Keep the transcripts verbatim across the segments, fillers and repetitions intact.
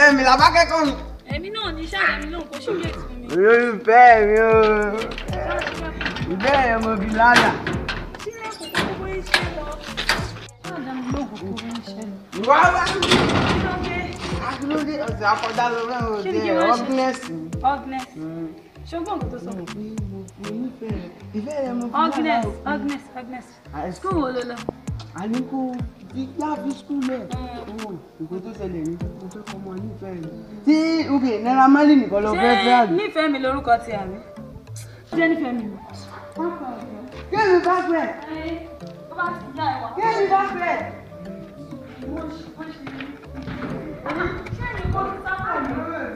olólùfẹ́ mi làbá kẹ́kọ̀ọ́ mi. Èmi náà ní ṣáà mi lóhùn kó ṣe gate fún mi. Olólùfẹ́ mi o. Ìbẹ́ ẹ̀ mo fi lánàá. Ṣé kò kó bó iṣẹ́ lọ? Ṣé ọ̀dà mi lóògùn kó bó iṣẹ́ lọ? Ìwà wá. Akílódé ọ̀sẹ̀ akọjá lọ fẹ́ o jẹ́ Agnes. Agnes. Ṣogbọ́n kò tó sọ. Ìfẹ́ rẹ̀ mo fi Agnes, Agnes, Agnes. School wo ló lọ? Àníkó ìgbà fi school lẹ̀. Nǹkan tó ṣẹlẹ̀ ní mo fẹ́ kọ́ ọmọ nífẹ̀ẹ́ rẹ̀. Tí òkè Naira Marley nìkan lọ fẹ́ fẹ́ àbí? Ṣé nífẹ̀ẹ́ mi lórúkọ ti àbí? Ṣé nífẹ̀ẹ́ mi lò? Kéèmí bá fẹ́. Ó bá ti yá ẹwà. Kéèmí bá fẹ́. Ṣé ní kó ti sábà ní?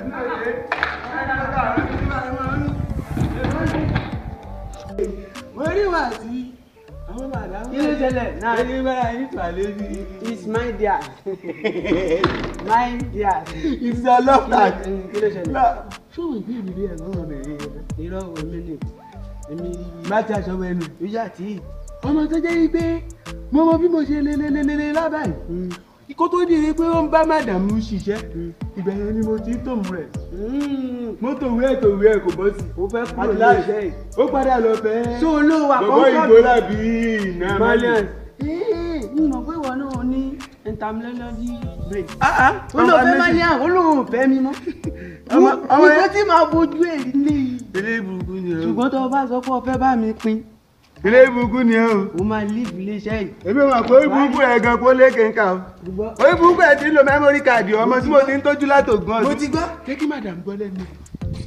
Mo rí wà sí àwọn bàdá. Kí ló ṣẹlẹ̀ náà? Ẹni bára ní ìpàlẹ́ sí. It's my dear. My dear. It's your love life. Kí ló ṣẹlẹ̀? Ṣé òun ìgbé ìdílé ẹ̀ lọ́wọ́ mi rí ẹ? Irọ́ wo mi ni? Èmi Má ti aṣọ wẹnu. ìyá tí. Ọmọ tó jẹ́ wípé mo mọ bí mo ṣe lé lé lé lé lábàáyé. Kó tó di pé ó ń bá màdàmú ṣiṣẹ́. Ìgbà yẹn ni mo ti ń tòmù rẹ̀. Mo tòwé ẹ̀ tòwé ẹ̀ kò bọ́ sí. Ó fẹ́ kúrò láìṣẹ́ yìí. Ó padà lọ fẹ́. Ṣé olówó àkọ́kọ́? Bọ̀bọ́ ìgbó làbí ìná Malian. Ee, n mọ̀ pé ìwọ náà ní entamology brain. Ó Olóò fẹ́ Malian, olóò fẹ́ mi mọ́. Ìwọ tí máa bójú ẹ̀ nílé yìí. Ilé ìbùkún ni ẹ o. Ṣùgbọ́n tó o bá sọ pé o fẹ́ bá mi pín, Ilé ìbùkún ni ẹ o. o máa leave iléeṣẹ́ yìí. Èmi mọ̀ pé ìbùkún ẹ̀ gan kó lékè ń kà o. Orí ìbùkún ẹ̀ ti ń lo memory card ọmọ tí mo ti ń tọ́jú látògùn ọdún. Mo ti gbọ́. Ṣé kí madam gbọ́ lẹ́nu ẹ̀?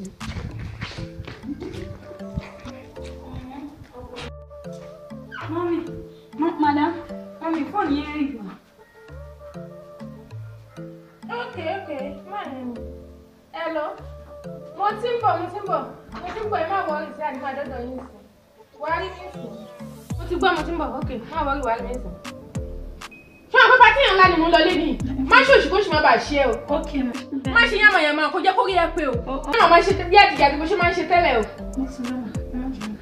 Mọ́mí, madam, mọ́mí fóònù yẹn rí gbọ̀n. Okay, okay, máa ní mi. Hello. Mo ti ń bọ̀, mo ti ń bọ̀. Mo ti ń bọ̀, ẹ má wọrí sí àdìmọ́ àdọ́dọ̀ yín sí. Wàá rí mi sùn. Mo ti gbọ́, mo ti ń bọ̀. Okay, má wọrí wàá rí mi sùn. Ṣé àwọn pípa tíyàn ńlá ni mo lọ lé ní? Má ṣòṣì kó ṣì má bàa ṣe o. Ok, ma. Má ṣe yàmàyàmà kó jẹ́ kó rí ẹ pé o. Má máa ṣe bí àtìjà bí mo ṣe máa ń ṣe tẹ́lẹ̀ o. Mo ti lọ́wọ́, ẹ má jẹun.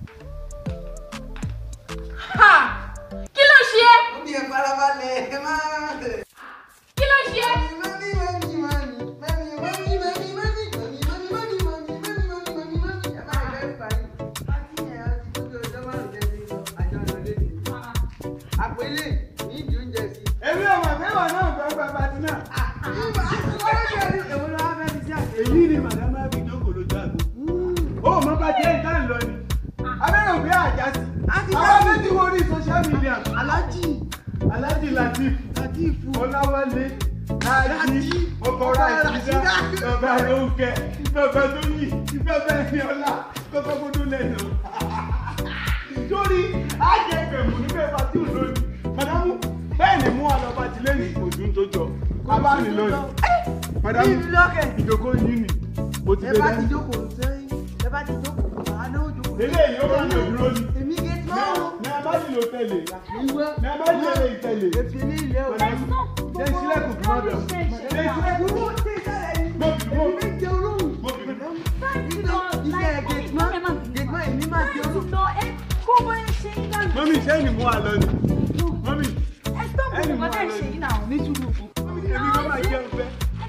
Ha! Kí ló ṣe é? Ó bí ẹ farabalẹ̀, ẹ máa ń tẹ̀. Kí ló ṣe é? Mami, mami, mami, mami, mami, mami, mami, mami, mami, mami, mami, mami, mami, mami, mami. Ẹ máa ń bẹ́ẹ̀ parí. Láti yẹn, ó ti tó ọjọ́ márùn-ún lẹ́yìn àjọ lọ lé ní. Àpèlé ní ìdí oúnjẹ sí. Èmi ò mọ̀ pé wà náà gbọ́ gbà pàtí náà. Èwo ló wá fẹ́ fi sí àpèlé? Èyí ni madam máa fi jókòó lójú àgbo. Ó mọ bá jẹ́ ìdá ìlọ ni. Abẹ́rẹ́ òbí àjá sí. Àwọn méjì wo orí social media. Aláàjì. Aláàjì Latif. Latif. Ọláwálé. Láàjì. Ọkọ̀rọ̀ àìsídá. Bàbá Rónkẹ́. Bàbá Tóyìn. Bàbá Ẹniọlá. Bàbá Gbódún lẹ́nu. Sórí àjẹgbẹ̀mù níbẹ̀ bá tí ò lónìí. Màdámù bẹ́ẹ̀ ni mú wa lọ bá ti lẹ́yìn ìbòjú tó jọ. Bàbá mi lónìí. Màdámù ìjókòó yìí ni. Mo ti Ẹ dé bá lẹ́yìn. ti jókòó sẹ́yìn, ẹ bá ti jókòó, màá náà jókòó. Eléyìí ó máa ń lò dúró ni. Èmi gé tí máa wò. Ní a bá nílò tẹ̀lé. Ìwé. Ní a bá nílò ìtẹ̀lé. Èfi ní ilé o. Ṣé ìṣílẹ̀kùn fún ọ̀dọ̀? Ṣé ìṣílẹ̀kùn fún ọ̀dọ̀? Mo bì mo bì Jẹ olóhùn. mo bì. Iṣẹ́ gẹ̀tìmọ́, gẹ̀tìmọ́ èmi máa jẹ olóhùn. Lọ ẹ kó bọ́ ẹ ṣe ń dànù. Mọ́mí ṣé ẹni mú wa lọ ni? Mọ́mí Ẹ stop ẹni gbogbo mú wa ọ̀dẹ́ lọ ṣe ni? yìí náà. Ní sùúrù. Mọ́mí èmi kọ́ máa jẹun fẹ́.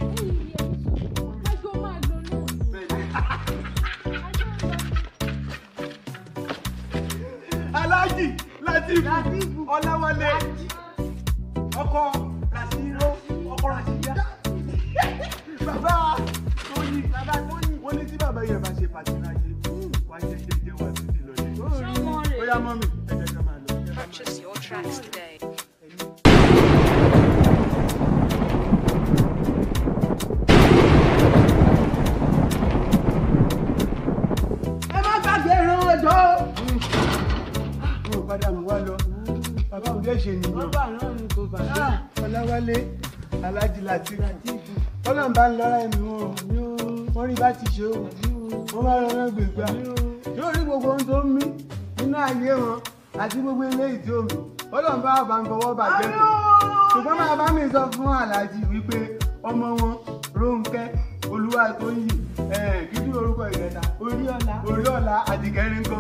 Ẹjọ́ máa lọ náà. Aláàjì Látìfù Ọláwálé ọkọ Ràṣírò ọkọ Ràṣíyá. Bàbá Tóyìn bàbá Tóyìn wọ́n ní tí bàbá yẹn bá ṣe pàṣínáyé wá jẹ́ jẹ́jẹ́ wá títí lọ yẹn. Ó yá mọ́mí ẹ jẹ́ ká máa lọ. Purchase your tracks today. Ẹ má gbàgbé ìran ọjọ́. Mo padà mú wá lọ. Bàbá òun dẹ́ ṣe nìyàn. Bàbá náà ni kò bàjẹ́. Ah, Ọláwálé Aláàjì Látìfù Ọlọ́run bá ń lọ́ra ẹ̀mí wọn wọ́n rí bá ti ṣe o wọ́n máa rọ wọn gbègbà yóò rí gbogbo ohun tó ń mí nínú ayé wọn àti gbogbo eléyìí tí ó mí Ọlọ́run bá bá ń fọwọ́ bàjẹ́ tó ṣùgbọ́n máa bá mi sọ fún Aláàjì wípé ọmọ wọn Rónkẹ́ Olúwatóyìn kí ni orúkọ ìrẹta Oríọlá. Oríọlá Àdìkẹ́rin ńkọ́.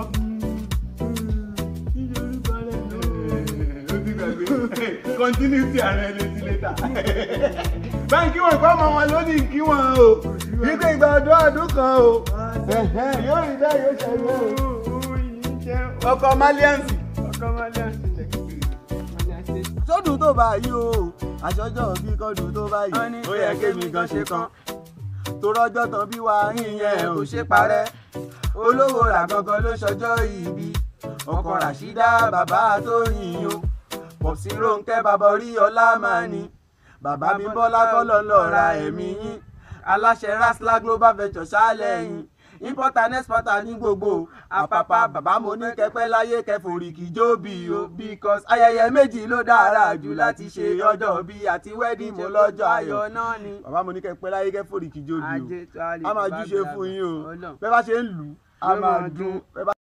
Continuity ààrẹ létí létà. báńkì wọn kọ́ ọmọ wọn lónìí kí wọn o wípé ìgbà ọdún ọdún kan o yóò rí bẹ́ẹ̀ yóò ṣẹlẹ̀ o. ọkọ̀ maliansi. ọkọ̀ maliansi lẹ̀ sódùn tó báyìí o àṣọjọ́ bí kọ́dùn tó báyìí ó yẹ kémi gan ṣe kan tó rọ́jọ́ tán bí wàá yìnyẹn ò ṣe parẹ́ olówó rà gangan ló ṣọjọ́ ìbí ọkọ Ràṣídà bàbá Tóyìn o Pọ̀sí Rónkẹ́ bàbá Oríọlá máa ní bàbá mi Bọ́lá kọ́lọ́ lọ ra ẹ̀mí yín aláṣẹ Rasla Global Venture ṣáálẹ́yìn importer and exporter ní gbogbo àpapà bàbá mo ní kẹpẹ́ láyé kẹfòrìkì jóbi o because ayẹyẹ méjì ló dára jù láti ṣe ọjọ́ bí àti wedding mo lọ́jọ́ ayọ̀ náà ni bàbá mo ní kẹpẹ́ láyé kẹfòrìkì jóbi o a máa júṣe fún yín o bẹ́ẹ̀ bá ṣe ń lù á máa dún.